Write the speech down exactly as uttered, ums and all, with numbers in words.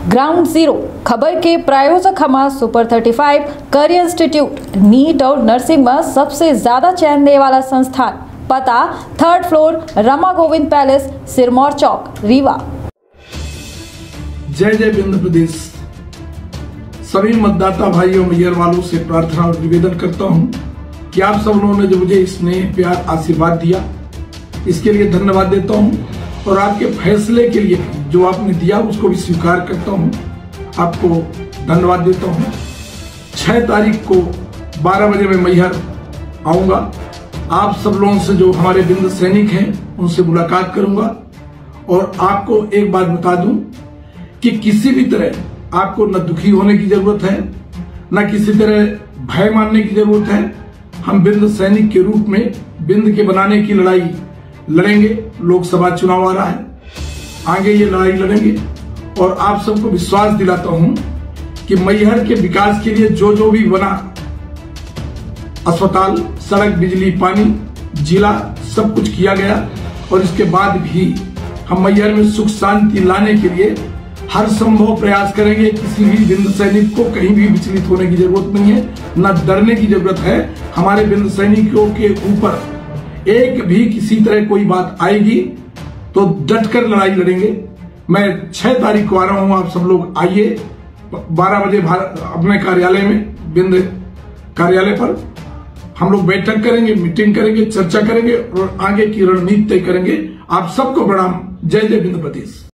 Ground zero खबर के प्रायोजक हमारा super thirty five career institute NEET और नर्सिंग में सबसे ज्यादा चयन देने वाला संस्थान। पता third floor Rama Govind palace, Sirmaur chowk, Rewa. जय जय बिंद प्रदेश। सभी मतदाता भाइयों मैयर वालों से प्रार्थना और निवेदन करता हूं कि आप सब लोगों ने जो मुझे स्नेह प्यार आशीर्वाद दिया, इसके लिए धन्यवाद देता हूं और आपके फैसले के लिए जो आपने दिया उसको भी स्वीकार करता हूं। आपको धन्यवाद देता हूं। छह तारीख को बारह बजे मैं मैहर आऊंगा। आप सब लोगों से जो हमारे बिंद सैनिक हैं उनसे मुलाकात करूंगा और आपको एक बात बता दूं कि किसी भी तरह आपको न दुखी होने की जरूरत है, न किसी तरह भय मानने की जरूरत है। हम बिंद सैनिक के रूप में बिंद के बनाने की लड़ाई लड़ेंगे। लोकसभा चुनाव आ रहा है, आगे ये लड़ाई लड़ेंगे और आप सबको विश्वास दिलाता हूं कि मैहर के विकास के लिए जो जो भी बना, अस्पताल, सड़क, बिजली, पानी, जिला, सब कुछ किया गया और इसके बाद भी हम मैहर में सुख शांति लाने के लिए हर संभव प्रयास करेंगे। किसी भी बिंद सैनिक को कहीं भी विचलित होने की जरूरत नहीं है, न डरने की जरूरत है। हमारे बिंद सैनिकों के ऊपर एक भी किसी तरह कोई बात आएगी तो डटकर लड़ाई लड़ेंगे। मैं छह तारीख को आ रहा हूं, आप सब लोग आइए बारह बजे अपने कार्यालय में, बिंद कार्यालय पर हम लोग बैठक करेंगे, मीटिंग करेंगे, चर्चा करेंगे और आगे की रणनीति तय करेंगे। आप सबको प्रणाम। जय जय बिंद प्रदेश।